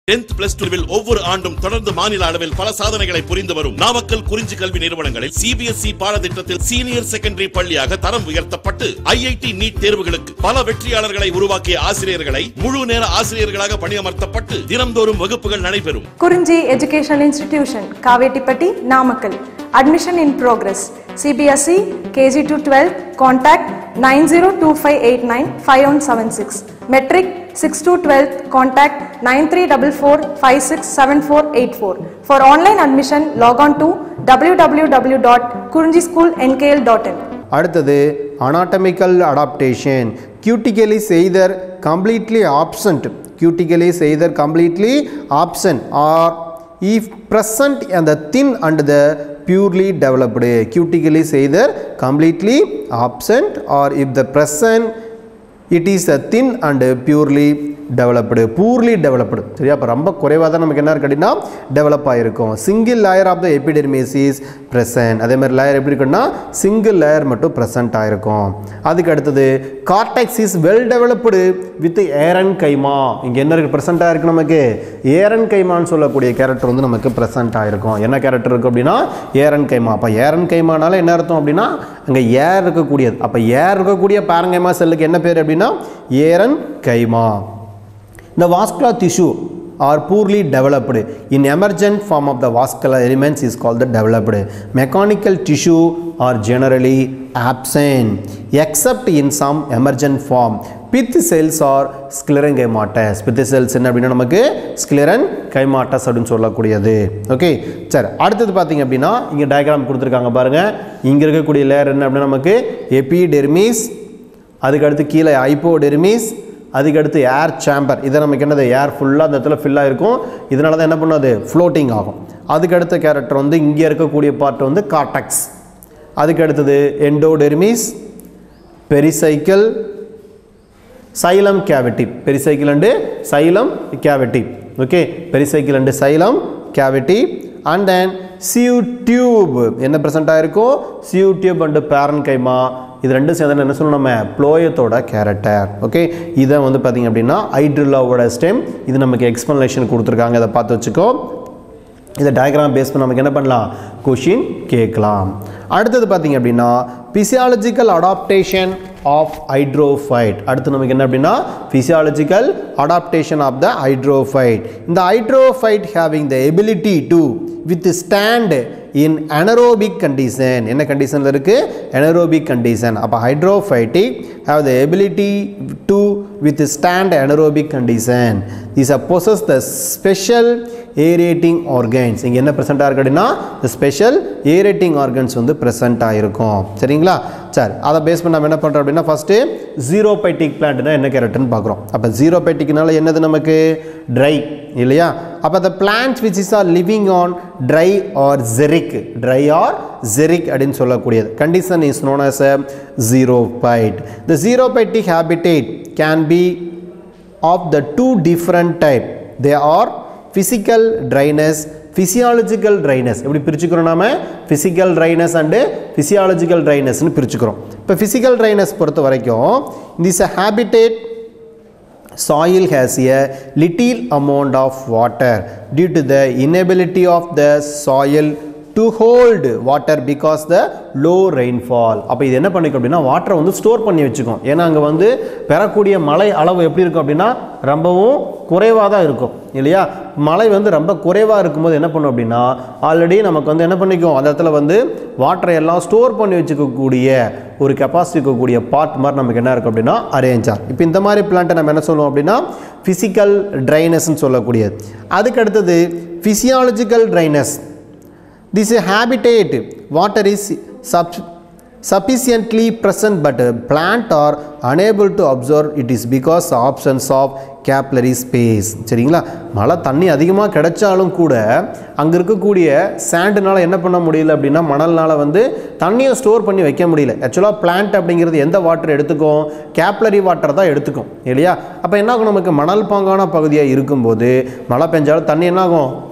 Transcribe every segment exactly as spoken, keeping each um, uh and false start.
tenth plus two will ஒவ்வொரு ஆண்டும் தொடர்ந்து மாநில அளவில் பல சாதனைகளை புரிந்து வரும் நாமக்கல் குறிஞ்சி கல்வி நிறுவனங்களில் C B S E பாடத்திட்டத்தில் சீனியர் செகண்டரி பள்ளியாக தரம் உயர்த்தப்பட்டு I I T நீட் தேர்வுகளுக்கு பல வெற்றியாளர்களை உருவாக்கிய ஆசிரியர்களை முழு நேர ஆசிரியர்களாக பணியமர்த்தப்பட்டு தினம்தோறும் வகுப்புகள் நடைபெறும். Kurinji educational institution Kavettipatti Namakkal. Admission in progress. C B S E K G to twelve contact nine zero two five eight nine five one seven six. Metric six to twelve contact nine three four four five six seven four eight four. For online admission log on to w w w dot kurunji school n k l dot in. அடுத்தது anatomical adaptation. Cuticle is either completely absent. Cuticle is either completely absent or if present and the thin and the purely developed. Cuticle is either completely absent or if the present it is a thin and purely developed. Poorly developed. சரியா அப்ப ரொம்ப குறைவா தான் நமக்கு என்ன இருக்குன்னா develop ஆயிருக்கும். Single layer of the epidermis is present. அதே மாதிரி லேயர் எப்படி இருக்குன்னா சிங்கிள் லேயர் மட்டும் பிரசன்ட் ஆயிருக்கும். அதுக்கு அடுத்தது cortex is well developed with aerenchyma. இங்க என்ன இருக்கு பிரசன்ட் ஆயிருக்கு நமக்கு ஏரன் கைமான்னு சொல்லக்கூடிய கேரக்டர் வந்து நமக்கு பிரசன்ட் ஆயிருக்கும். என்ன கேரக்டர் இருக்கு அப்படின்னா ஏரன் கைமா. அப்ப ஏரன் கைமானால என்ன அர்த்தம் அப்படின்னா அங்க ஏர் இருக்கக்கூடியது. அப்ப ஏர் இருக்கக்கூடிய பாரங்கைமா செல்லுக்கு என்ன பேர் அப்படின்னா ஏரன் கைமா. The vascular tissue are poorly developed. In emergent form of the vascular elements is called the developed. Mechanical tissue are generally absent except in some emergent form. Pith cells are sclerenchymatous. Pith cells என்ன அப்படின்னா நமக்கு sclerenchymatous அப்படினு சொல்லக்கூடியது. Okay சரி அடுத்து பாத்தீங்க அப்படின்னா இங்க டயகிராம் கொடுத்திருக்காங்க பாருங்க. இங்க இருக்கக்கூடிய லேயர் என்ன அப்படின்னா நமக்கு எபிடெர்மிஸ், அதுக்கு அடுத்து கீழே ஹைப்போடெர்மிஸ், அதுக்கு அடுத்து ஏர் சேம்பர். இதை நமக்கு என்னது ஏர் ஃபுல்லாக அந்த இடத்துல ஃபில்லாக இருக்கும். இதனால தான் என்ன பண்ணாது ஃப்ளோட்டிங் ஆகும். அதுக்கு அடுத்த கேரக்டர் வந்து இங்கே இருக்கக்கூடிய பார்ட் வந்து கார்டெக்ஸ். அதுக்கு அடுத்தது endodermis, pericycle, xylem cavity. Pericycle and xylem cavity. Okay pericycle and xylem cavity and then sieve tube என்ன ப்ரெசென்ட் ஆகிருக்கும் சியூ டியூப் அண்டு பேரன்கைமா. இது ரெண்டும் சேர்ந்து என்ன சொல்லணும் நம்ம ப்ளோயத்தோட கேரக்டர். ஓகே இதை வந்து பார்த்தீங்க அப்படின்னா ஹைட்ரில்லாவோட ஸ்டெம். இது நமக்கு எக்ஸ்பிளனேஷன் கொடுத்துருக்காங்க. இதை பார்த்து வச்சுக்கோ. இதை டயக்ராம் பேஸ் பண்ணி நமக்கு என்ன பண்ணலாம் கொஷின் கேட்கலாம். அடுத்தது பார்த்தீங்க அப்படின்னா பிசியாலஜிக்கல் அடாப்டேஷன் ஆஃப் ஹைட்ரோஃபைட். அடுத்து நமக்கு என்ன அப்படின்னா physiological adaptation of the hydrophyte. இந்த hydrophyte having the ability to withstand in anaerobic condition. என்ன கண்டிஷன்ல இருக்கு anaerobic condition. அப்ப hydrophytic have the ability to withstand anaerobic condition. These possess the special aerating organs. இங்க என்ன present ஆயிருக்குன்னா the special aerating organs வந்து present ஆயிருக்கும். சரிங்களா சரி அதை பேஸ் பண்ணி நாம என்ன பண்றோம் அப்படின்னா ஃபர்ஸ்ட் ஜீரோபைட்டிக் பிளான்ட்னா என்ன கேரக்டர்னு பார்க்குறோம். அப்ப ஜீரோபைட்டிக்னால என்னது நமக்கு ட்ரை இல்லையா. அப்ப the plants which is are living on dry or xeric, dry or xeric அப்படினு சொல்லக்கூடியது condition is known as a xerophyte. The xerophytic habitat can be of the two different type. They are physical dryness, physiological dryness. எப்படி பிரிச்சுக்கிறோம் நாம physical dryness and physiological dryness னு பிரிச்சுக்கிறோம். இப்ப physical dryness பொறுத்த வரைக்கும் this habitat soil has a little amount of water due to the inability of the soil to hold water because the low rainfall. அப்ப இது என்ன பண்ணிக்கும் அப்படினா வாட்டரை வந்து ஸ்டோர் பண்ணி வெச்சுக்கும். ஏனா அங்க வந்து பெறக்கூடிய மழை அளவு எப்படி இருக்கும் அப்படினா ரொம்பவும் குறைவா தான் இருக்கும் இல்லையா. மழை வந்து ரொம்ப குறைவா இருக்கும்போது என்ன பண்ணும் அப்படினா ஆல்ரெடி நமக்கு வந்து என்ன பண்ணிக்கும் அந்த இடத்துல வந்து வாட்டரை எல்லாம் ஸ்டோர் பண்ணி வெச்சுக்க கூடிய ஒரு கெபாசிட்டி கூடிய பார்ட் மாதிரி நமக்கு என்ன இருக்கு அப்படினா அரேஞ்ச் ஆகும். இப்போ இந்த மாதிரி பிளான்ட் நம்ம என்ன சொல்லுவோம் அப்படினா physical dryness னு சொல்லக்கூடியது. அதுக்கு அடுத்து physiological dryness. This habitat water is sub sufficiently present but plant are unable to absorb it is because of absence of capillary space. சரிங்களா மழை தண்ணி அதிகமாக கிடைச்சாலும் கூட அங்கே இருக்கக்கூடிய சாண்டுனால என்ன பண்ண முடியல அப்படின்னா மணல்னால வந்து தண்ணியை ஸ்டோர் பண்ணி வைக்க முடியல. ஆக்சுவலாக பிளான்ட் அப்படிங்கிறது எந்த வாட்டர் எடுத்துக்கும் கேப்லரி வாட்டர் தான் எடுத்துக்கும் இல்லையா. அப்போ என்ன ஆகும் நமக்கு மணல் பாங்கான பகுதியாக இருக்கும்போது மழை பெஞ்சாலும் தண்ணி என்ன ஆகும்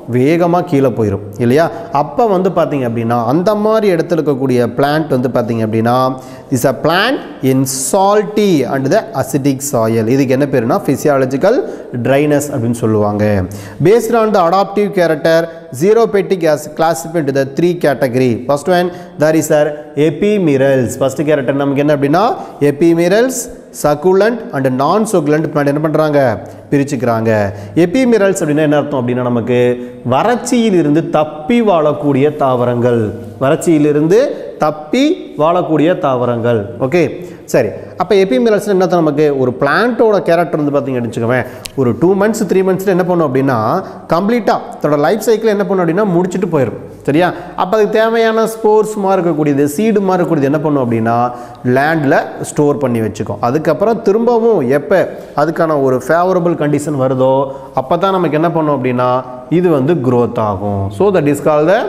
வேகமாக கீழே போயிடும் இல்லையா. அப்போ வந்து பார்த்தீங்க அப்படின்னா அந்த மாதிரி இடத்துல இருக்கக்கூடிய பிளான்ட் வந்து பார்த்தீங்க அப்படின்னா is a plant in salty and the acidic soil. இதுக்கு என்ன பேருனா ஃபிசியாலஜிக்கல் ட்ரைனஸ் அப்படின்னு சொல்லுவாங்க. Based on the adaptive character xerophytic as classified into the three category. First one there is our epimerals. First character நமக்கு என்ன அப்படின்னா epimerals, succulent and non succulent plant என்ன பண்றாங்க பிரிச்சுக்கிறாங்க. epimerals அப்படின்னா என்ன அர்த்தம் அப்படின்னா நமக்கு வறட்சியிலிருந்து தப்பி வாழக்கூடிய தாவரங்கள், வறட்சியிலிருந்து தப்பி வாழக்கூடிய தாவரங்கள். ஓகே சரி, அப்போ எபிமெரல்ஸ் என்ன நமக்கு ஒரு பிளான்ட்டோட கேரக்டர் வந்து பார்த்தீங்கன்னு வச்சுக்கோங்க, ஒரு டூ மந்த்ஸ் த்ரீ மந்த்ஸில் என்ன பண்ணும் அப்படின்னா கம்ப்ளீட்டாக அதோட லைஃப் சைக்கிள் என்ன பண்ணும் அப்படின்னா முடிச்சுட்டு போயிடும் சரியா. அப்போ அதுக்கு தேவையான ஸ்போர்ஸ் மாதிரி இருக்கக்கூடியது சீடு மாதிரி இருக்கக்கூடியது என்ன பண்ணும் அப்படின்னா லேண்டில் ஸ்டோர் பண்ணி வச்சுக்கும். அதுக்கப்புறம் திரும்பவும் எப்போ அதுக்கான ஒரு ஃபேவரபிள் கண்டிஷன் வருதோ அப்போ தான் நமக்கு என்ன பண்ணும் அப்படின்னா இது வந்து க்ரோத் ஆகும். So that is called the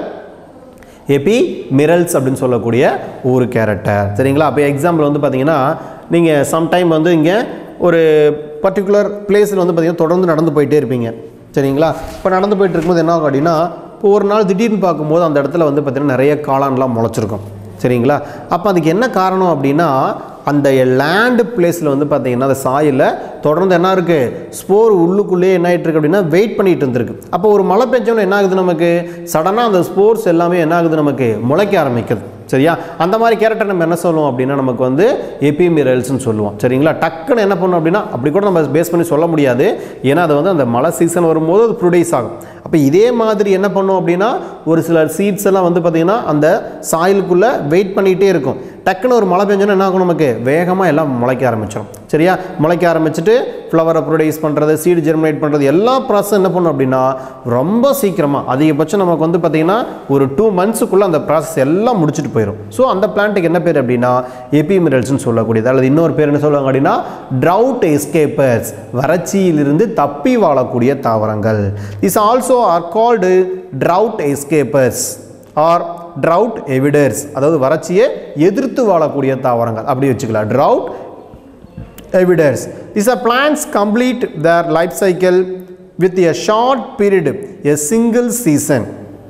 ephemerals அப்படின்னு சொல்லக்கூடிய ஒரு கேரக்டர் சரிங்களா. அப்போ எக்ஸாம்பிள் வந்து பார்த்தீங்கன்னா நீங்கள் சம்டைம் வந்து இங்கே ஒரு பர்டிகுலர் பிளேஸில் வந்து பார்த்தீங்கன்னா தொடர்ந்து நடந்து போயிட்டே இருப்பீங்க சரிங்களா. இப்போ நடந்து போயிட்டு இருக்கும்போது என்ன ஆகும் அப்படின்னா இப்போ ஒரு நாள் திடீர்னு பார்க்கும்போது அந்த இடத்துல வந்து பார்த்திங்கன்னா நிறைய காளான்லாம் முளைச்சிருக்கும் சரிங்களா. அப்போ அதுக்கு என்ன காரணம் அப்படின்னா அந்த லேண்டு பிளேஸில் வந்து பார்த்தீங்கன்னா அந்த சாயில் தொடர்ந்து என்ன இருக்குது ஸ்போர் உள்ளுக்குள்ளேயே என்ன ஆகிட்டு இருக்கு அப்படின்னா வெயிட் பண்ணிட்டு இருந்திருக்கு. அப்போ ஒரு மழை பெஞ்சோன்னு என்ன ஆகுது நமக்கு சடனாக அந்த ஸ்போர்ஸ் எல்லாமே என்ன ஆகுது நமக்கு முளைக்க ஆரம்பிக்குது சரியா. அந்த மாதிரி கேரக்டர் நம்ம என்ன சொல்லுவோம் அப்படின்னா நமக்கு வந்து எபிமெரல்ஸ்னு சொல்லுவோம் சரிங்களா. டக்குன்னு என்ன பண்ணும் அப்படின்னா அப்படி கூட நம்ம பேஸ் பண்ணி சொல்ல முடியாது, ஏன்னா அது வந்து அந்த மழை சீசன் வரும்போது அது ப்ரொடியூஸ் ஆகும். அப்போ இதே மாதிரி என்ன பண்ணும் அப்படின்னா ஒரு சில சீட்ஸ் எல்லாம் வந்து பார்த்திங்கன்னா அந்த சாயிலுக்குள்ளே வெயிட் பண்ணிகிட்டே இருக்கும். டக்குன்னு ஒரு மழை பெஞ்சோன்னா என்ன ஆகும் நமக்கு வேகமாக எல்லாம் முளைக்க ஆரம்பிச்சிடும் சரியா. முளைக்க ஆரம்பிச்சுட்டு ஃப்ளவரை ப்ரொடியூஸ் பண்ணுறது சீடு ஜெர்மினேட் பண்ணுறது எல்லா ப்ராசஸ் என்ன பண்ணும் அப்படின்னா ரொம்ப சீக்கிரமாக அதிகபட்சம் நமக்கு வந்து பார்த்திங்கன்னா ஒரு டூ மந்த்ஸுக்குள்ளே அந்த ப்ராசஸ் எல்லாம் முடிச்சுட்டு போயிடும். ஸோ அந்த பிளான்ட்டுக்கு என்ன பேர் அப்படின்னா எபிமெரல்ஸ்னு சொல்லக்கூடியது. அல்லது இன்னொரு பேர் என்ன சொல்லுவாங்க அப்படின்னா ட்ரவுட் எஸ்கேப்பர்ஸ், வறட்சியிலிருந்து தப்பி வாழக்கூடிய தாவரங்கள். Is also are called drought escapers or drought evaders, அதாவது வறட்சியை எதிர்த்து வாழக்கூடிய தாவரங்கள் அப்படி வச்சுக்கலாம். Drought evaders is a plants complete their life cycle with a short period, a single season.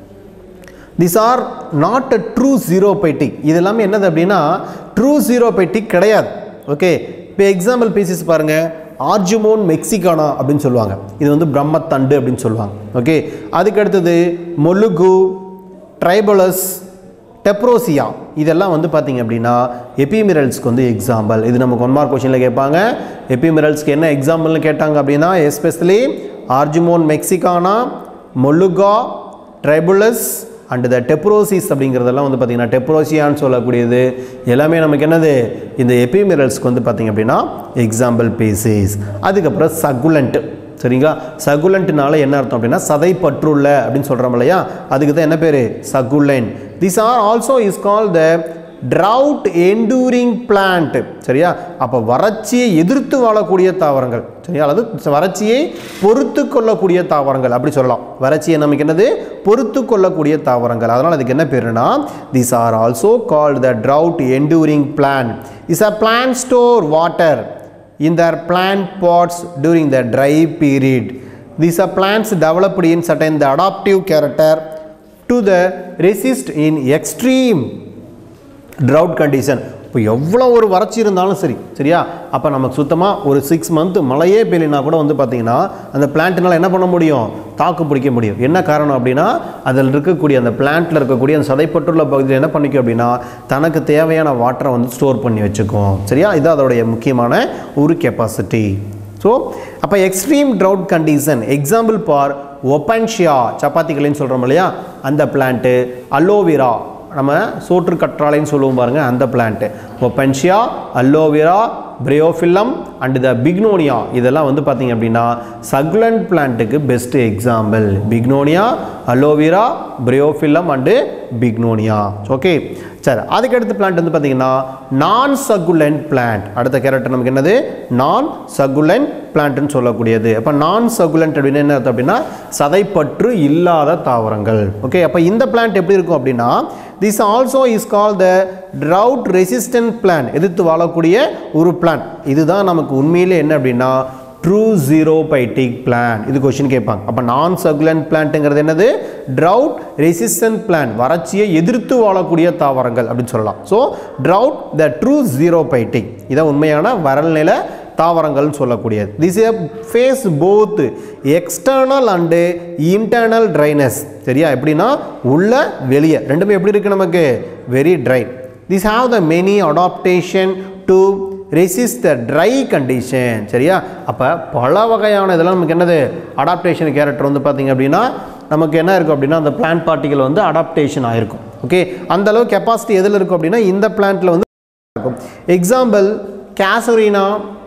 These are not a true xerophytic. இது எல்லாமே என்னது அப்படின்னா true xerophytic கிடையாது. ஓகே, இப்போ எக்ஸாம்பிள் பீசஸ் பாருங்க, ஆர்ஜுமோன் மெக்சிகானா அப்படின்னு சொல்லுவாங்க, இது வந்து பிரம்மத்தண்டு அப்படின்னு சொல்லுவாங்க. ஓகே, அதுக்கு அடுத்தது மொலுகு, ட்ரைபலஸ், டெப்ரோசியா, இதெல்லாம் வந்து பார்த்தீங்க அப்படின்னா எபிமெரல்ஸ்க்கு வந்து எக்ஸாம்பிள். இது நமக்கு ஒன் மார்க் கொஸ்டினில் கேட்பாங்க. எபிமெரல்ஸ்க்கு என்ன எக்ஸாம்பிள்னு கேட்டாங்க அப்படின்னா especially argemone mexicana, mollugo, tribulus and the tephrosia அப்படிங்கிறதெல்லாம் வந்து பார்த்திங்கன்னா டெப்ரோசியான்னு சொல்லக்கூடியது எல்லாமே நமக்கு என்னது இந்த எபிமெரல்ஸ்க்கு வந்து பார்த்திங்க அப்படின்னா எக்ஸாம்பிள் பீசஸ். அதுக்கப்புறம் சகுலண்ட் சரிங்களா. சகுலண்ட்னால என்ன அர்த்தம் அப்படின்னா சதை பற்றுள்ள அப்படின்னு சொல்கிறோம் இல்லையா, அதுக்கு தான் என்ன பேர் succulent. This are also is called the drought enduring plant சரியா. அப்போ வறட்சியை எதிர்த்து வாழக்கூடிய தாவரங்கள் சரியா, அல்லது வறட்சியை பொறுத்து கொள்ளக்கூடிய தாவரங்கள் அப்படி சொல்லலாம். வறட்சியை நமக்கு என்னது பொறுத்து கொள்ளக்கூடிய தாவரங்கள், அதனால் அதுக்கு என்ன பேருனா these are also called the drought enduring plant. is a plant store water in their plant pots during the dry period. These are plants developed in certain the adaptive character to the resist in extreme drought condition. இப்போ எவ்வளோ ஒரு வறட்சி இருந்தாலும் சரி சரியா, அப்போ நமக்கு சுத்தமாக ஒரு சிக்ஸ் மந்த் மழையே பெய்யலைனா கூட வந்து பார்த்திங்கன்னா அந்த பிளான்ட்னால் என்ன பண்ண முடியும் தாக்கு பிடிக்க முடியும். என்ன காரணம் அப்படின்னா அதில் இருக்கக்கூடிய அந்த பிளான்ட்டில் இருக்கக்கூடிய அந்த சதைப்பட்டுள்ள பகுதியில் என்ன பண்ணிக்கும் அப்படின்னா தனக்கு தேவையான வாட்டரை வந்து ஸ்டோர் பண்ணி வச்சுக்கும் சரியா. இது அதோடைய முக்கியமான ஒரு கெப்பாசிட்டி. ஸோ அப்போ extreme drought condition example for opuntia, சப்பாத்திகளைன்னு சொல்கிறோம் இல்லையா அந்த பிளான்ட்டு, அலோவேரா நம்ம சோற்று கற்றாழைன்னு சொல்லுவோம் பாருங்க அந்த plant, opuntia, aloe vera, bryophyllum and the bignonia, இதெல்லாம் வந்து பார்த்தீங்க அப்படின்னா சகுலண்ட் பிளான்ட்டுக்கு best example. Bignonia, aloe vera, bryophyllum and bignonia. Okay சரி, அதுக்கடுத்த பிளான்ட் வந்து பார்த்தீங்கன்னா நான் சகுலண்ட் பிளான்ட். அடுத்த கேரக்டர் நமக்கு என்னது நான் சகுலண்ட் பிளான்ட்னு சொல்லக்கூடியது. அப்போ நான் சகுலண்ட் அப்படின்னு என்ன அர்த்தம் அப்படின்னா சதைப்பற்று இல்லாத தாவரங்கள். ஓகே, அப்போ இந்த பிளான்ட் எப்படி இருக்கும் அப்படின்னா this also is called the drought resistant plant, எதிர்த்து வாழக்கூடிய ஒரு பிளான்ட். இதுதான் நமக்கு உண்மையிலே என்ன அப்படின்னா ட்ரூ ஜீரோபைட்டிக் பிளான்ட். இது கொஸ்டின் கேட்பாங்க. அப்போ நான் சகுலண்ட் பிளான்ட்ங்கிறது என்னது? ட்ரவுட் ரெசிஸ்டன்ட் பிளான்ட், வறட்சியை எதிர்த்து வாழக்கூடிய தாவரங்கள் அப்படின்னு சொல்லலாம். So drought the true xerophytic, இதான் உண்மையான வறல் நில தாவரங்கள் சொல்லக்கூடியது. This face both external and internal dryness. சரியா? எப்படின்னா உள்ள வெளியே ரெண்டுமே எப்படி இருக்கு நமக்கு? Very dry. This have the many adaptation to resist the dry condition. சரியா? அப்போ பல வகையான இதெல்லாம் நமக்கு என்னது? அடாப்டேஷன் கேரக்டர் வந்து பார்த்திங்க அப்படின்னா நமக்கு என்ன இருக்கும் அப்படின்னா அந்த பிளான்ட் பார்ட்டிகல் வந்து அடாப்டேஷன் ஆகிருக்கும். ஓகே, அந்த அளவு கெப்பாசிட்டி எதில் இருக்கும் அப்படின்னா இந்த பிளான்ட்டில் வந்து இருக்கும். எக்ஸாம்பிள் கேசரினா,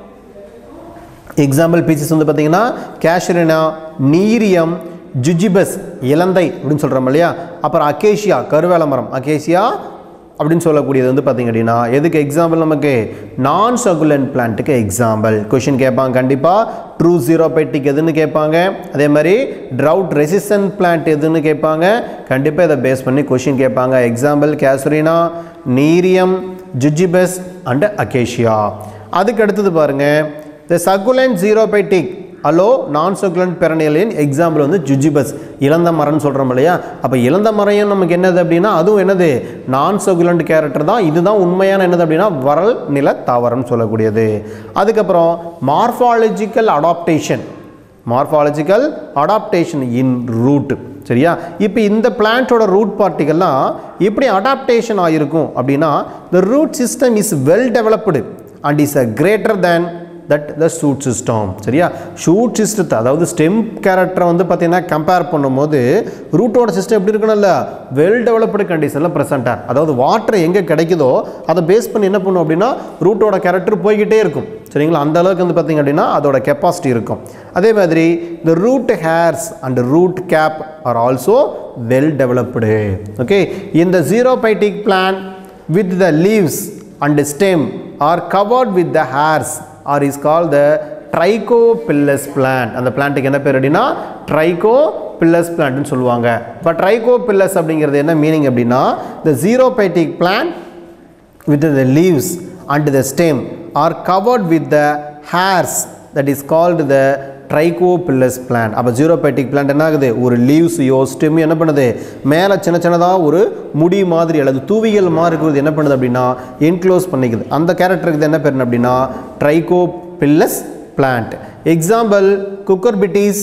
எக்ஸாம்பிள் பீச்சஸ் வந்து பார்த்திங்கன்னா கேஷரினா, நீரியம், ஜுஜிபஸ் இலந்தை அப்படின்னு சொல்கிறோம் இல்லையா. அப்புறம் அக்கேஷியா கருவேல மரம், அக்கேஷியா அப்படின்னு சொல்லக்கூடியது வந்து பார்த்திங்க அப்படின்னா எதுக்கு எக்ஸாம்பிள்? நமக்கு நான் சகுலண்ட் பிளான்ட்டுக்கு எக்ஸாம்பிள். கொஷின் கேட்பாங்க கண்டிப்பாக. ட்ரூ ஜீரோபைட்டிக் எதுன்னு கேட்பாங்க. அதே மாதிரி ட்ரவுட் ரெசிஸ்டன்ட் பிளான்ட் எதுன்னு கேட்பாங்க. கண்டிப்பாக இதை பேஸ் பண்ணி கொஷின் கேட்பாங்க. Example casuarina, nerium, zizyphus and acacia. அதுக்கு அடுத்தது பாருங்கள், த சகுலண்ட் ஜீரோபைட்டிக் அலோ நான் சகுலண்ட் பெரனியலின் எக்ஸாம்பிள் வந்து ஜுஜிபஸ் இளந்த மரம்னு சொல்கிறோம் இல்லையா. அப்போ இளந்த மரம் நமக்கு என்னது அப்படின்னா அதுவும் என்னது? நான் சகுலண்ட் கேரக்டர் தான். இதுதான் உண்மையான என்னது அப்படின்னா வறல் நில தாவரம் சொல்லக்கூடியது. அதுக்கப்புறம் morphological adaptation, morphological adaptation in root. சரியா? இப்போ இந்த பிளான்ட்டோட ரூட் பார்ட்டிகல்லாம் எப்படி அடாப்டேஷன் ஆகிருக்கும் அப்படின்னா the root system is well developed and is a greater than that the shoot system. சரியா? ஷூட் சிஸ்டத்தை அதாவது ஸ்டெம் கேரக்டரை வந்து பார்த்தீங்கன்னா கம்பேர் பண்ணும்போது ரூட்டோட சிஸ்டம் எப்படி இருக்கணும்ல? வெல் டெவலப்டு கண்டிஷனில் ப்ரெசென்டாக, அதாவது வாட்டர் எங்கே கிடைக்குதோ அதை பேஸ் பண்ணி என்ன பண்ணும் அப்படின்னா ரூட்டோட கேரக்டர் போய்கிட்டே இருக்கும். சரிங்களா? அந்த அளவுக்கு வந்து பார்த்திங்க அப்படின்னா அதோட கெப்பாசிட்டி இருக்கும். அதே மாதிரி the root hairs and root cap are also well developed. Okay, இந்த xerophytic plant with the leaves and stem are covered with the hairs are is call the trichophyllous plant. அந்த பிளான்ட்டுக்கு என்ன பேர் அப்படின்னா ட்ரைகோபில்லஸ் பிளான்ட்னு சொல்லுவாங்க. இப்போ ட்ரைகோபில்லஸ் அப்படிங்கிறது என்ன மீனிங் அப்படின்னா the xerophytic plant with the leaves and the stem are covered with the hairs that is called the trichophyllous plant. அப்போ ஜீரோபைட்டிக் பிளான்ட் என்ன ஆகுது? ஒரு லீவ்ஸையோ ஸ்டெம் என்ன பண்ணுது? மேலே சின்ன சின்னதாக ஒரு முடி மாதிரி அல்லது தூவிகள் மாதிரி இருக்கிறது என்ன பண்ணுது அப்படின்னா என்க்ளோஸ் பண்ணிக்குது. அந்த கேரக்டருக்கு என்ன பேர் அப்படின்னா ட்ரைகோபில்லஸ் பிளான்ட். எக்ஸாம்பிள் குக்கர்பிட்டிஸ்,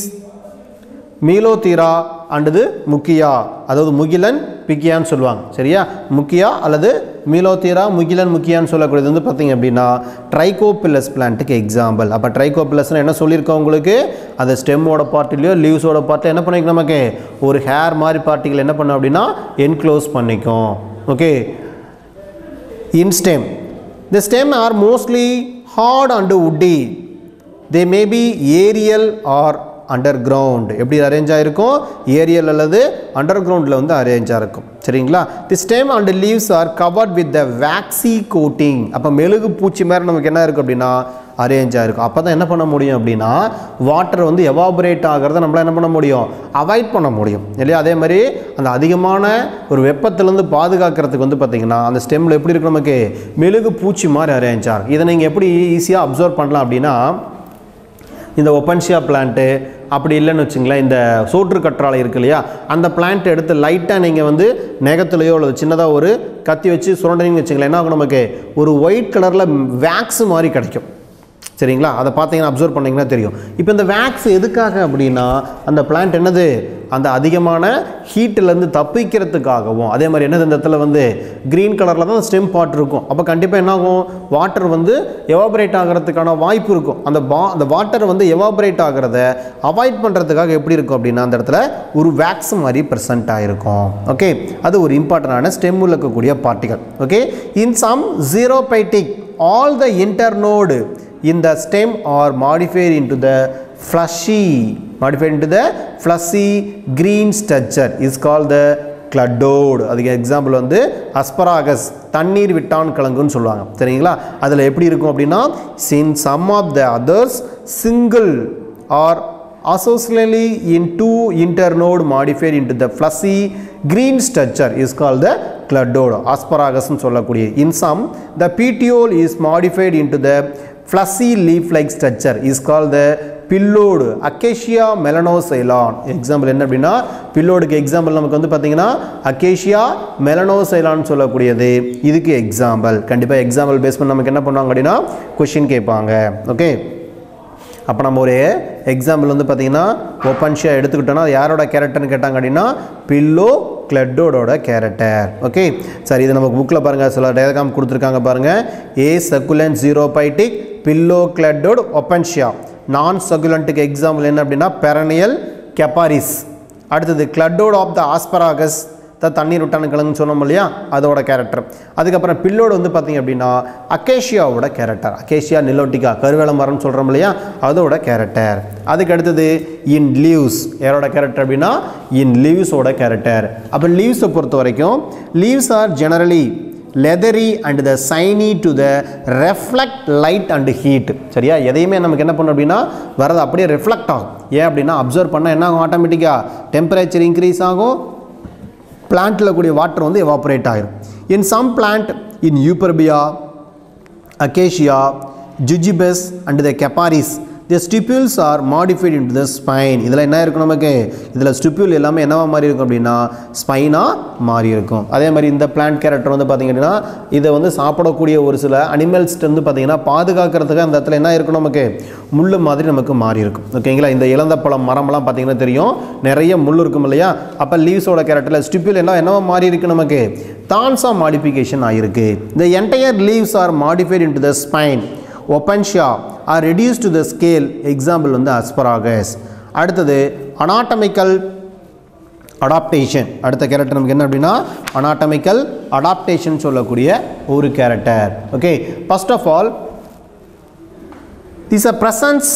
மீலோதீரா அண்டது முக்கியா, அதாவது முகிலன் பிக்கியான்னு சொல்லுவாங்க. சரியா? முக்கியா அல்லது மீலோதீரா, முகிலன் முக்கியான்னு சொல்லக்கூடியது வந்து பார்த்திங்க அப்படின்னா ட்ரைகோபில்லஸ் பிளான்ட்டுக்கு எக்ஸாம்பிள். அப்போ ட்ரைகோபில்லஸ்னால் என்ன சொல்லியிருக்கோம் உங்களுக்கு? அந்த ஸ்டெம்மோட பார்ட்டிலையோ லீவ்ஸோட பார்ட்டில் என்ன பண்ணிக்கும்? நமக்கு ஒரு ஹேர் மாதிரி பார்ட்டிகள் என்ன பண்ணும் அப்படின்னா என்க்ளோஸ் பண்ணிக்கும். Okay, in stem the stem are mostly hard and woody. They may be aerial or underground. எப்படி அரேஞ்ச் ஆகிருக்கும்? ஏரியல் அல்லது அண்டர் கிரவுண்டில் வந்து அரேஞ்ச் ஆகிருக்கும். சரிங்களா? The stem and leaves are covered with the waxy coating. அப்போ மெழுகு பூச்சி மாதிரி நமக்கு என்ன இருக்குது அப்படின்னா அரேஞ்ச் ஆகிருக்கும். அப்போ தான் என்ன பண்ண முடியும் அப்படின்னா வாட்டர் வந்து எவாபரேட் ஆகிறத நம்மளால் என்ன பண்ண முடியும்? அவாய்ட் பண்ண முடியும் இல்லையா? அதே மாதிரி அந்த அதிகமான ஒரு வெப்பத்திலேருந்து பாதுகாக்கிறதுக்கு வந்து பார்த்திங்கன்னா அந்த ஸ்டெம்மில் எப்படி இருக்குது? நமக்கு மெழுகு பூச்சி மாதிரி அரேஞ்ச் ஆகும். இதை நீங்கள் எப்படி ஈஸியாக அப்சர்வ் பண்ணலாம் அப்படின்னா இந்த ஒப்பன்ஷியா பிளான்ட்டு அப்படி இல்லைன்னு வச்சுங்களேன், இந்த சோற்று கற்றாழை இருக்கு இல்லையா, அந்த பிளான்ட் எடுத்து லைட்டாக நீங்கள் வந்து நெகத்துலையோ அல்லது சின்னதாக ஒரு கத்தி வச்சு சுரண்டிங்கன்னு வச்சுங்களேன், என்ன ஆகும்? நமக்கு ஒரு ஒயிட் கலரில் வேக்ஸ் மாதிரி கிடைக்கும். சரிங்களா? அதை பார்த்தீங்கன்னா அப்சர்வ் பண்ணிங்கன்னா தெரியும். இப்போ இந்த வேக்ஸ் எதுக்காக அப்படின்னா அந்த பிளான்ட் என்னது? அந்த அதிகமான ஹீட்டிலேருந்து தப்பிக்கிறதுக்காகவும், அதே மாதிரி என்னது இந்த இடத்துல வந்து க்ரீன் கலரில் தான் ஸ்டெம் பார்ட் இருக்கும். அப்போ கண்டிப்பாக என்ன ஆகும்? வாட்டர் வந்து எவாபரேட் ஆகிறதுக்கான வாய்ப்பு இருக்கும். அந்த பா அந்த வாட்டர் வந்து எவாபரேட் ஆகிறத அவாய்ட் பண்ணுறதுக்காக எப்படி இருக்கும் அப்படின்னா அந்த இடத்துல ஒரு வேக்ஸ் மாதிரி ப்ரெசென்ட் ஆகிருக்கும். ஓகே, அது ஒரு இம்பார்ட்டண்டான ஸ்டெம்மில் இருக்கக்கூடிய பார்ட்டிகள். Okay, in some xerophytic all the internode in the stem are modified into the fleshy modified into the fleshy green structure is called the cladoid. அதுக்கு எக்ஸாம்பிள் வந்து அஸ்பராகஸ், தண்ணீர் விட்டான் கிழங்குன்னு சொல்லுவாங்க. சரிங்களா? அதில் எப்படி இருக்கும் அப்படின்னா in some of the others single or associally in two internode modified into the fleshy green structure is called the cladoid. Asparagus னு சொல்லக்கூடிய in some the petiole is modified into the fleshy leaf-like structure is called the pillowed Acacia melanoxylon. Example என்ன அப்படின்னா pillowedக்கு example நமக்கு வந்து பார்த்தீங்கன்னா Acacia melanoxylon சொல்லக்கூடியது இதுக்கு example. கண்டிப்பாக எக்ஸாம்பிள் பேஸ் பண்ணி நமக்கு என்ன பண்ணுவாங்க அப்படின்னா கொஷின் கேட்பாங்க. ஓகே, அப்போ நம்ம ஒரு எக்ஸாம்பிள் வந்து பார்த்தீங்கன்னா ஒப்பன்ஷியா எடுத்துக்கிட்டோன்னா அது யாரோட கேரக்டர்னு கேட்டாங்க அப்படின்னா பில்லோ கிளட்டோட கேரக்டர். ஓகே, சரி, இது நமக்கு புக்கில் பாருங்கள் சில டயக்ராம் கொடுத்துருக்காங்க பாருங்கள். A succulent xerophytic phylloclade opuntia. நான் சக்குலண்ட்டுக்கு எக்ஸாம்பிள் என்ன அப்படின்னா பெரனியல் கெப்பாரிஸ். அடுத்தது கிளட்டோட் ஆஃப் த ஆஸ்பராகஸ், த தண்ணீர் விட்டான கிழங்குன்னு சொன்னோம் இல்லையா, அதோட கேரக்டர். அதுக்கப்புறம் பில்லோடு வந்து பார்த்தீங்க அப்படின்னா அக்கேஷியாவோட கேரக்டர். அக்கேஷியா நிலோட்டிகா கருவேல மரம்னு சொல்கிறோம் இல்லையா, அதோட கேரக்டர். அதுக்கு அடுத்தது இன் லீவ்ஸ், யாரோட கேரக்டர் அப்படின்னா இன் லீவ்ஸோட கேரக்டர். அப்போ லீவ்ஸை பொறுத்த வரைக்கும் leaves are generally leathery and the shiny to the reflect light and heat. சரியா, எதையுமே நமக்கு என்ன பண்ணும் அப்படின்னா வரது அப்படியே ரிஃப்ளெக்ட் ஆகும். ஏன் அப்படின்னா அப்சர்வ் பண்ணால் என்ன ஆகும், ஆட்டோமேட்டிக்காக டெம்பரேச்சர் இன்க்ரீஸ் ஆகும், பிளான்ட்டில் கூடிய வாட்டர் வந்து எவாபரேட் ஆகிடும். In some plant in euphorbia, acacia, zizyphus and the capparis the stipules are modified into the spine. இதில் என்ன இருக்கும் நமக்கு, இதில் ஸ்டிப்யூல் எல்லாமே என்னவா மாறி இருக்கும் அப்படின்னா ஸ்பைனாக மாறி இருக்கும். அதே மாதிரி இந்த பிளான்ட் கேரக்டர் வந்து பார்த்திங்க அப்படின்னா இதை வந்து சாப்பிடக்கூடிய ஒரு சில அனிமல்ஸ்ட்டு வந்து பார்த்திங்கன்னா பாதுகாக்கிறதுக்கு அந்த இடத்துல என்ன இருக்கும் நமக்கு முள் மாதிரி நமக்கு மாறி இருக்கும். ஓகேங்களா, இந்த இளந்த பழம் மரம்லாம் பார்த்திங்கன்னா தெரியும் நிறைய முள் இருக்கும் இல்லையா. அப்போ லீவ்ஸோட கேரக்டரில் ஸ்டிப்யூல் எல்லாம் என்னவா மாறி இருக்குது நமக்கு தான்ஸாக மாடிஃபிகேஷன் ஆகிருக்கு. the entire leaves are modified into the spine. Opentia are reduced to the scale. Example வந்து asparagus. அடுத்தது anatomical adaptation. அடுத்த கேரக்டர் நமக்கு என்ன அப்படின்னா anatomical adaptation சொல்லக்கூடிய ஒரு character. Okay, first of all this is a presence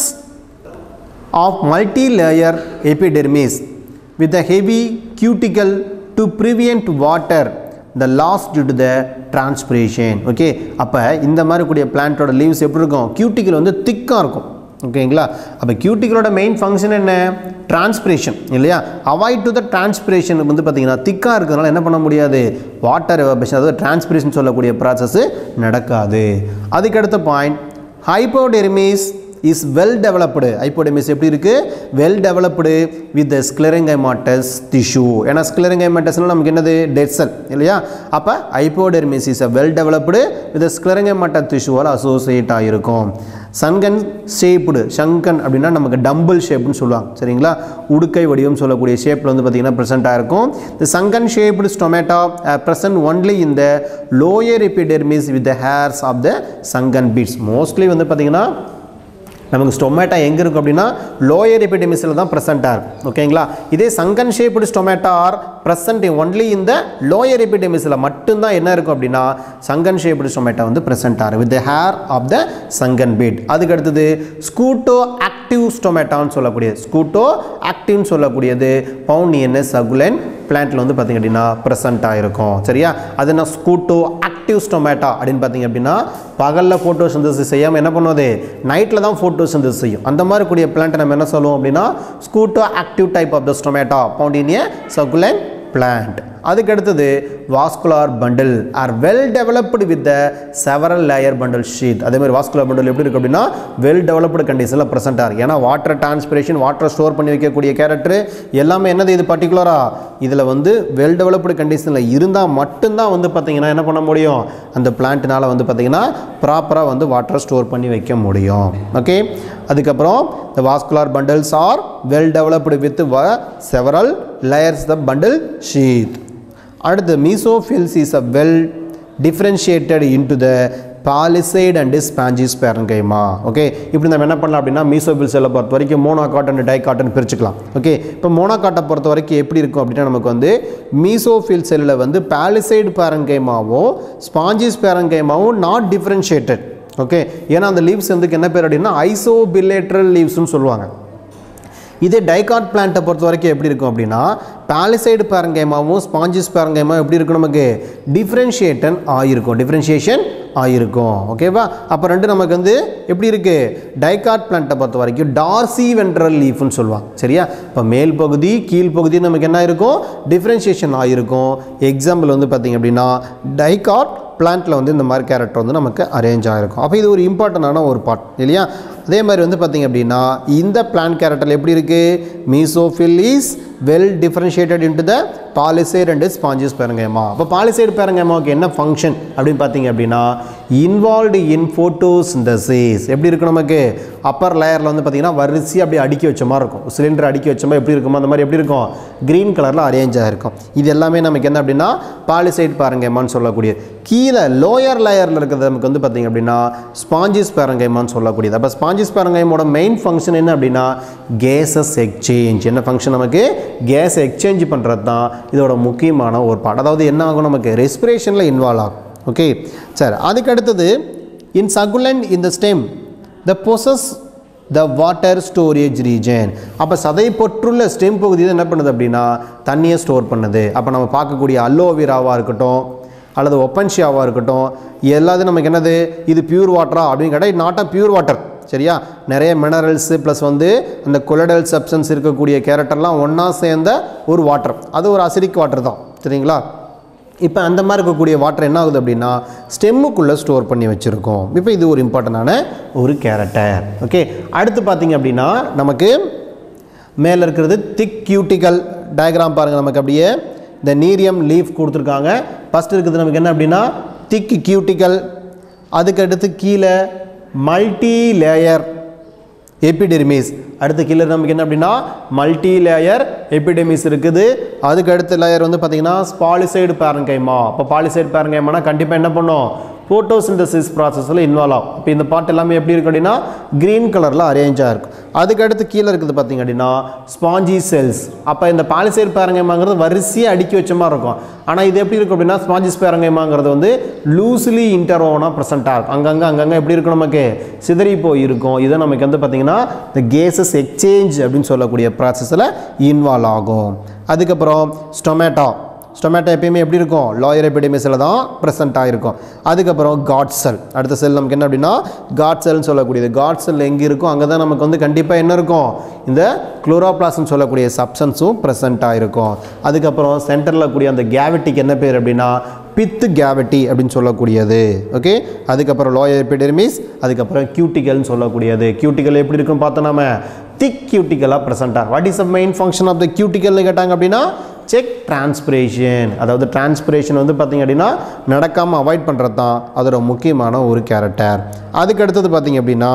of multi-layer epidermis with a heavy cuticle to prevent water the loss due to the transpiration. Okay, அப்போ இந்த மாதிரி கூடிய பிளான்ட்டோட லீவ்ஸ் எப்படி இருக்கும், கியூட்டிக்கல் வந்து திக்காக இருக்கும். ஓகேங்களா, அப்போ கியூட்டிக்கலோட மெயின் ஃபங்க்ஷன் என்ன, டிரான்ஸ்பிரேஷன் இல்லையா. அவாய்ட் டு த டிரான்ஸ்பிரேஷன் வந்து பார்த்தீங்கன்னா திக்காக இருக்கிறதுனால என்ன பண்ண முடியாது, வாட்டர் எவாபரேஷன் அதாவது டிரான்ஸ்பிரேஷன் சொல்லக்கூடிய ப்ராசஸ் நடக்காது. அதுக்கடுத்த point hypodermis is well developed. Hypodermis எப்படி இருக்குது, well developed with the sclerenchymatous tissue. ஏன்னா ஸ்க்ளெரங்கைமாட்டஸ்னால் நமக்கு என்னது டெட் செல் இல்லையா. அப்போ hypodermis is a well developed with sclerenchymatous டிஷ்யூவால் அசோசியேட் ஆகிருக்கும். சங்கன் ஷேப்டு, சங்கன் அப்படின்னா நமக்கு டம்பிள் ஷேப்னு சொல்லுவாங்க சரிங்களா, உடுக்கை வடிவம் சொல்லக்கூடிய ஷேப்பில் வந்து பார்த்திங்கன்னா ப்ரெசென்ட் ஆகிருக்கும். The sunken shaped stomata present only in the lower epidermis with the hairs of the sunken pits. மோஸ்ட்லி வந்து பார்த்திங்கன்னா நமக்கு ஸ்டொமேட்டா எங்கே இருக்கும் அப்படின்னா லோயர் எபிடெர்மிஸில் தான் ப்ரெசென்ட்டாக இருக்கும். ஓகேங்களா, இதே sunken shaped stomata are present only இந்த லோயர் எபிடெர்மிஸில் மட்டும்தான் என்ன இருக்கும் அப்படின்னா சங்கன் ஷேப்டு ஸ்டொமேட்டா வந்து ப்ரெசென்ட் ஆகும் with the hair of the sunken pit. அதுக்கு அடுத்தது ஸ்கூட்டோ ஆக்டிவ் ஸ்டொமேட்டான்னு சொல்லக்கூடியது, ஸ்கூட்டோ ஆக்டிவ்னு சொல்லக்கூடியது பவுனியனஸ் சகுலன் பிளான்ட்டில் வந்து பார்த்திங்க அப்படின்னா ப்ரெசென்ட் ஆகிருக்கும். சரியா, அது என்ன ஸ்கூட்டோ ஆக்டிவ் ஸ்டொமேட்டா அப்படின்னு பார்த்திங்க அப்படின்னா பகலில் ஃபோட்டோசிந்தசிஸ் செய்யாமல் என்ன பண்ணுவது நைட்டில் தான் ஃபோட்டோசிந்தசிஸ் செய்யும். அந்த மாதிரி கூடிய பிளான்ட்டை நம்ம என்ன சொல்லுவோம் அப்படின்னா scotoactive type of the stomata found in a succulent plant. அதுக்கு அடுத்தது vascular bundle are well developed with the several layer bundle sheath. அதே மாதிரி வாஸ்குலார் பண்டில் எப்படி இருக்குது அப்படின்னா வெல் டெவலப்டு கண்டிஷனில் ப்ரெசென்ட்டாக இருக்குது. ஏன்னா வாட்டர் டிரான்ஸ்பிரேஷன், வாட்டர் ஸ்டோர் பண்ணி வைக்கக்கூடிய கேரக்டர் எல்லாமே என்னது இது பர்டிகுலராக இதில் வந்து வெல் டெவலப்டு கண்டிஷனில் இருந்தால் மட்டும்தான் வந்து பார்த்திங்கன்னா என்ன பண்ண முடியும், அந்த பிளான்ட்னால் வந்து பார்த்திங்கன்னா ப்ராப்பராக வந்து வாட்டர் ஸ்டோர் பண்ணி வைக்க முடியும். ஓகே, அதுக்கப்புறம் the vascular bundles are well developed with several layers of the bundle sheath. அடுத்து mesophils is a well differentiated into the palisade and sponges parenchyma. Okay, இப்படி நம்ம என்ன பண்ணலாம் அப்படின்னா மீசோஃபில்ஸ் எல்லாம் பொறுத்த வரைக்கும் மோனோகாட் அண்ட் டைகாட்னு பிரிச்சுக்கலாம். ஓகே, இப்போ மோனோகாட்டை பொறுத்த வரைக்கும் எப்படி இருக்கும் அப்படின்னா நமக்கு வந்து மீசோஃபில் செல்லில் வந்து பாலிசைடு பேரன்கைமாவும் ஸ்பாஞ்சிஸ் பேரன்கைமாவும் நாட் டிஃப்ரென்ஷியேட்டட். ஓகே, ஏன்னா அந்த லீவ்ஸ் வந்து என்ன பேர் அப்படின்னா ஐசோபிலேட்ரல் லீவ்ஸ்னு சொல்லுவாங்க. இதே டைகாட் பிளான்ட்டை பொறுத்த வரைக்கும் எப்படி இருக்கும் அப்படின்னா பாலிசைடு பேரங்கைமாவும் ஸ்பாஞ்சிஸ் பேரங்கைமாவும் எப்படி இருக்கும் நமக்கு டிஃப்ரென்ஷியேட்டன் ஆகிருக்கும், டிஃப்ரென்ஷியேஷன் ஆகிருக்கும். ஓகேவா, அப்போ ரெண்டு நமக்கு வந்து எப்படி இருக்குது டைகாட் பிளான்ட்டை பொறுத்த வரைக்கும் டார்சி வென்ட்ரல் லீஃப்னு சொல்லுவாங்க. சரியா, இப்போ மேல் பகுதி கீழ் பகுதி நமக்கு என்ன இருக்கும் டிஃப்ரென்ஷியேஷன் ஆகிருக்கும். எக்ஸாம்பிள் வந்து பார்த்திங்க அப்படின்னா டைகாட் பிளான்ட்டில் வந்து இந்த மாதிரி கேரக்டர் வந்து நமக்கு அரேஞ்ச் ஆகிருக்கும். அப்போ இது ஒரு இம்பார்ட்டண்டான ஒரு பார்ட் இல்லையா. அதே மாதிரி வந்து பார்த்திங்க அப்படின்னா இந்த பிளான்ட் கேரக்டரில் எப்படி இருக்குது, mesophyll is well differentiated into the palisade and spongious parenchyma. அப்போ பாலிசைடு பேரங்கைமாவுக்கு என்ன ஃபங்க்ஷன் அப்படின்னு பார்த்தீங்க அப்படின்னா இன்வால்வ்டு இன் ஃபோட்டோசிந்தசிஸ். எப்படி இருக்கும் நமக்கு அப்பர் லேயரில் வந்து பார்த்திங்கன்னா வரிசை அப்படி அடுக்கி வச்ச மாதிரி இருக்கும், சிலிண்டர் அடுக்கி வச்ச மாதிரி எப்படி இருக்குமோ அந்த மாதிரி எப்படி இருக்கும், க்ரீன் கலரில் அரேஞ்ச் ஆகிருக்கும். இது எல்லாமே நமக்கு என்ன அப்படின்னா பாலிசைடு பேரங்கைமான்னு சொல்லக்கூடியது. கீழே லோயர் லேயரில் இருக்கிறது நமக்கு வந்து பார்த்திங்க அப்படின்னா ஸ்பாஞ்சியஸ் பேரங்கைமான்னு சொல்லக்கூடியது. அப்போ ஸ்பாஞ்சியஸ் பேரங்கைமோட மெயின் ஃபங்க்ஷன் என்ன அப்படின்னா கேஸஸ் எக்ஸ்சேஞ்ச். என்ன ஃபங்க்ஷன் நமக்கு கேஸ் எக்ஸ்சேஞ்ச் பண்ணுறது தான் இதோட முக்கியமான ஒரு பாட். அதாவது என்ன ஆகும் நமக்கு ரெஸ்பிரேஷனில் இன்வால்வ் ஆகும். ஓகே சரி, அதுக்கு அடுத்தது in succulent in the stem the possess the water storage region. அப்போ சதை பொற்றுள்ள ஸ்டெம் பகுதி என்ன பண்ணுது அப்படின்னா தண்ணியை ஸ்டோர் பண்ணுது. அப்போ நம்ம பார்க்கக்கூடிய அல்லோவேராவாக இருக்கட்டும் அல்லது ஒப்பன்ஷியாவாக இருக்கட்டும் எல்லாத்தையும் நமக்கு என்னது இது பியூர் வாட்டரா அப்படின்னு கேட்டால் நாட் அ பியூர் வாட்டர். சரியா, நிறைய மினரல்ஸு ப்ளஸ் வந்து அந்த கொலடல் சப்ஸ்டன்ஸ் இருக்கக்கூடிய கேரக்டர்லாம் ஒன்றா சேர்ந்த ஒரு வாட்டர், அது ஒரு அசிடிக் வாட்டர் தான். சரிங்களா, இப்போ அந்த மாதிரி இருக்கக்கூடிய வாட்டர் என்ன ஆகுது அப்படின்னா ஸ்டெம்முக்குள்ளே ஸ்டோர் பண்ணி வச்சுருக்கோம். இப்போ இது ஒரு இம்பார்ட்டண்டான ஒரு கேரக்டர். ஓகே, அடுத்து பார்த்திங்க அப்படின்னா நமக்கு மேலே இருக்கிறது திக் கியூட்டிக்கல் டயக்ராம் பாருங்கள். நமக்கு அப்படியே இந்த நீரியம் லீஃப் கொடுத்துருக்காங்க. ஃபஸ்ட் இருக்குது நமக்கு என்ன அப்படின்னா திக் கியூட்டிக்கல், அதுக்கு அடுத்து கீழே மல்டி லேயர் எபிடெர்மிஸ், அடுத்து கீழே நமக்கு என்ன அப்படின்னா மல்டி லேயர் எபிடெர்மிஸ் இருக்குது. அதுக்கு அடுத்த லேயர் வந்து பார்த்திங்கன்னா பாலிசைடு பேரங்கைமா. அப்போ பாலிசைடு பேரங்கைமானா கண்டிப்பாக என்ன பண்ணும் ஃபோட்டோசிந்தசிஸ் ப்ராசஸில் இன்வால்வ் ஆகும். இப்போ இந்த பார்ட் எல்லாமே எப்படி இருக்குது அப்படின்னா க்ரீன் கலரில் அரேஞ்சாக இருக்கும். அதுக்கு அடுத்து கீழே இருக்குது பார்த்திங்க அப்படின்னா ஸ்பாஞ்சி செல்ஸ். அப்போ இந்த பாலிசைடு பேரங்கைமாங்கிறது வரிசையாக அடுக்கி வச்ச மாதிரி இருக்கும். ஆனால் இது எப்படி இருக்கும் அப்படின்னா ஸ்பாஞ்சிஸ் பேரங்கைமாங்கிறது வந்து லூஸ்லி இன்டர்வோனாக ப்ரெசென்ட்டாக இருக்கும். அங்கங்கே அங்கங்கே எப்படி இருக்கும் நமக்கு சிதறி போய் இருக்கும். இதை நமக்கு வந்து பார்த்திங்கன்னா இந்த கேஸஸ் எக்ஸ்சேஞ்ச் அப்படின்னு சொல்லக்கூடிய ப்ராசஸில் இன்வால்வ் ஆகும். அதுக்கப்புறம் ஸ்டொமேட்டோ ஸ்டொமேட்டோ எப்பயுமே எப்படி இருக்கும் லோயர் எபிடெர்மிஸில் தான் ப்ரெசென்ட் ஆகிருக்கும். அதுக்கப்புறம் காட் செல், அடுத்த செல் நமக்கு என்ன அப்படின்னா காட் செல்னு சொல்லக்கூடியது. காட் செல் எங்கே இருக்கும் அங்கே தான் நமக்கு வந்து கண்டிப்பாக என்ன இருக்கும் இந்த குளோரோபிளாஸ்ட்னு சொல்லக்கூடிய சப்ஸ்டன்ஸும் ப்ரெசென்ட் ஆகிருக்கும். அதுக்கப்புறம் சென்டரில் கூடிய அந்த கேவிட்டிக்கு என்ன பேர் அப்படின்னா பித்து கேவிட்டி அப்படின்னு சொல்லக்கூடியது. ஓகே, அதுக்கப்புறம் லோயர் எபிடெர்மிஸ், அதுக்கப்புறம் கியூட்டிகல்னு சொல்லக்கூடியது. கியூட்டிகல் எப்படி இருக்கும் பார்த்தோம் நாம திக் கியூட்டிகலாக ப்ரெசென்ட்டாக. What is the main function of the கியூட்டிகல்னு கேட்டாங்க அப்படின்னா செக் டிரான்ஸ்பிரேஷன். அதாவது டிரான்ஸ்பிரேஷன் வந்து பார்த்திங்க அப்படின்னா நடக்காமல் அவாய்ட் பண்ணுறது தான் அதோட முக்கியமான ஒரு கேரக்டர். அதுக்கு அடுத்தது பார்த்திங்க அப்படின்னா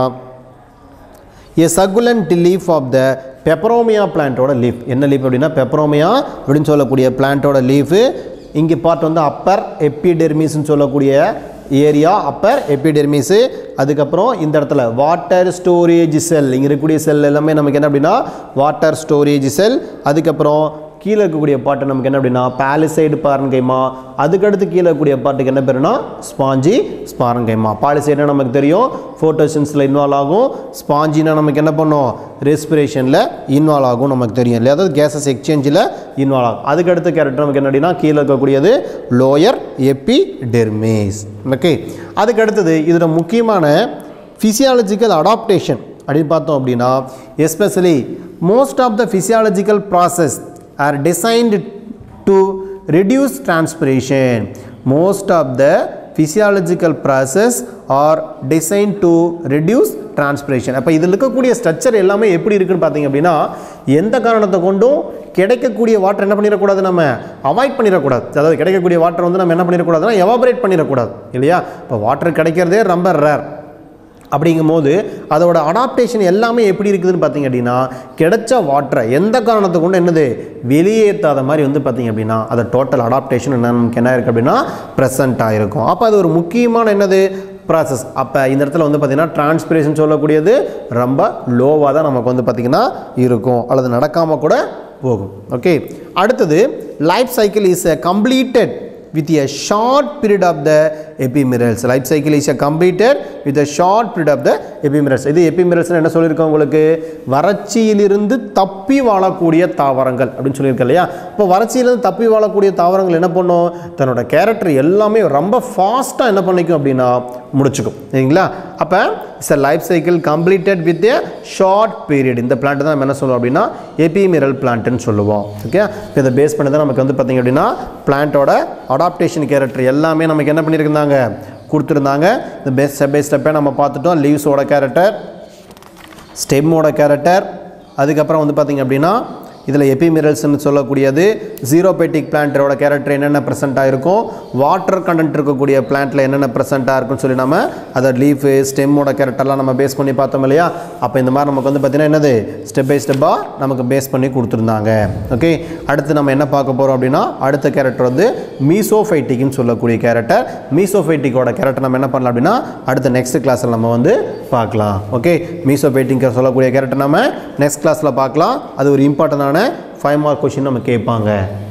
a succulent leaf of the peperomia பிளான்ட்டோட லீஃப். என்ன லீஃப் அப்படின்னா பெப்பரோமியா அப்படின்னு சொல்லக்கூடிய பிளான்ட்டோட லீஃபு. இங்கே பார்ட் வந்து அப்பர் எபிடெர்மிஸ்ன்னு சொல்லக்கூடிய ஏரியா அப்பர் எபிடெர்மிஸு. அதுக்கப்புறம் இந்த இடத்துல வாட்டர் ஸ்டோரேஜ் செல், இங்கே இருக்கக்கூடிய செல் எல்லாமே நமக்கு என்ன அப்படின்னா வாட்டர் ஸ்டோரேஜ் செல். அதுக்கப்புறம் கீழே இருக்கக்கூடிய பாட்டு நமக்கு என்ன அப்படின்னா பாலிசைடு பாரங்கைமா. அதுக்கடுத்து கீழே இருக்கக்கூடிய பாட்டுக்கு என்ன பேருனா ஸ்பாஞ்சி ஸ்பாரங்கைமா. பாலிசைடுனா நமக்கு தெரியும் ஃபோட்டோசின்ஸில் இன்வால்வ் ஆகும், ஸ்பாஞ்சினா நமக்கு என்ன பண்ணும் ரெஸ்பிரேஷனில் இன்வால்வ் ஆகும் நமக்கு தெரியும் இல்லையா, அதாவது கேஸஸ் எக்ஸ்சேஞ்சில் இன்வால்வ் ஆகும். அதுக்கடுத்த கேரக்டர் நமக்கு என்ன அப்படின்னா கீழே இருக்கக்கூடியது லோயர் எபிடெர்மிஸ். ஓகே, அதுக்கு அடுத்தது இதோட முக்கியமான ஃபிசியாலஜிக்கல் அடாப்டேஷன் அப்படின்னு பார்த்தோம் அப்படின்னா especially most of the physiological process are designed to reduce transpiration. Most of the physiological process are designed to reduce transpiration. அப்போ இதில் இருக்கக்கூடிய ஸ்ட்ரக்சர் எல்லாமே எப்படி இருக்குன்னு பார்த்தீங்க அப்படின்னா எந்த காரணத்தை கொண்டும் கிடைக்கக்கூடிய வாட்டர் என்ன பண்ணிடக்கூடாது நம்ம அவாய்ட் பண்ணிடக்கூடாது. அதாவது கிடைக்கக்கூடிய வாட்டர் வந்து நம்ம என்ன பண்ணிடக்கூடாதுன்னா எவாபரேட் பண்ணிடக்கூடாது இல்லையா. இப்போ வாட்டர் கிடைக்கிறதே ரொம்ப ரேர். அப்படிங்கும் போது அதோட அடாப்டேஷன் எல்லாமே எப்படி இருக்குதுன்னு பார்த்தீங்க அப்படின்னா கிடைச்ச வாட்டரை எந்த காரணத்தை கொண்டு என்னது வெளியேற்றாத மாதிரி வந்து பார்த்தீங்க அப்படின்னா அது டோட்டல் அடாப்டேஷன் என்ன நமக்கு என்ன இருக்குது அப்படின்னா ப்ரெசென்ட் ஆகிருக்கும். அப்போ அது ஒரு முக்கியமான என்னது ப்ராசஸ். அப்போ இந்த இடத்துல வந்து பார்த்திங்கன்னா டிரான்ஸ்பிரேஷன் சொல்லக்கூடியது ரொம்ப லோவாக தான் நமக்கு வந்து பார்த்திங்கன்னா இருக்கும் அல்லது நடக்காமல் கூட போகும். ஓகே, அடுத்தது life cycle is a completed with a short period of the epimerals. Life cycle is completed with a short period of the epimerals. இது epimerals என்ன சொல்லியிருக்கோம் உங்களுக்கு வறட்சியிலிருந்து தப்பி வாழக்கூடிய தாவரங்கள் அப்படின்னு சொல்லியிருக்கேன் இல்லையா. இப்போ வறட்சியிலிருந்து தப்பி வாழக்கூடிய தாவரங்கள் என்ன பண்ணும் தன்னோட கேரக்டர் எல்லாமே ரொம்ப ஃபாஸ்ட்டாக என்ன பண்ணிக்கும் அப்படின்னா முடிச்சுக்கும் சரிங்களா. அப்போ it's a life cycle completed with a short period. இந்த பிளான்ட் தான் நம்ம என்ன சொல்லுவோம் அப்படின்னா எபிமெரல் பிளான்ட்னு சொல்லுவோம். ஓகே, இப்போ இதை பேஸ் பண்ணி தான் நமக்கு வந்து பார்த்திங்க அப்படின்னா பிளான்ட்டோட அடாப்டேஷன் கேரக்டர் எல்லாமே நமக்கு என்ன பண்ணியிருந்தாங்க கொடுத்துருந்தாங்க. இந்த பேஸ் ஸ்டெப் பை ஸ்டெப்பை நம்ம பார்த்துட்டோம். லீவ்ஸோட கேரக்டர், ஸ்டெம்மோட கேரக்டர், அதுக்கப்புறம் வந்து பார்த்திங்க அப்படின்னா இதில் எபிமெரல்ஸ்னு சொல்லக்கூடியது ஜீரோபேட்டிக் பிளான்ட்டோட கேரக்டர் என்னென்ன ப்ரெசென்ட்டாக இருக்கும், வாட்டர் கண்டென்ட் இருக்கக்கூடிய பிளான்ட்டில் என்னென்ன ப்ரெசென்ட்டாக இருக்குன்னு சொல்லி நம்ம அதை லீஃபு ஸ்டெம்மோட கேரக்டர்லாம் நம்ம பேஸ் பண்ணி பார்த்தோம் இல்லையா. அப்போ இந்த மாதிரி நமக்கு வந்து பார்த்திங்கன்னா என்னது ஸ்டெப் பை ஸ்டெப்பாக நமக்கு பேஸ் பண்ணி கொடுத்துருந்தாங்க. ஓகே, அடுத்து நம்ம என்ன பார்க்க போகிறோம் அப்படின்னா அடுத்த கேரக்டர் வந்து மீசோஃபைட்டிக்னு சொல்லக்கூடிய கேரக்டர். மீசோஃபைட்டிக்கோட கேரக்டர் நம்ம என்ன பண்ணலாம் அப்படின்னா அடுத்த நெக்ஸ்ட் கிளாஸில் நம்ம வந்து பார்க்கலாம். ஓகே, மீசோஃபைட்டிக் சொல்லக்கூடிய கேரக்டர் நம்ம நெக்ஸ்ட் கிளாஸில் பார்க்கலாம். அது ஒரு இம்பார்ட்டண்டான ஃபைவ் மார்க் கொஸ்டின் நம்ம கேட்பாங்க.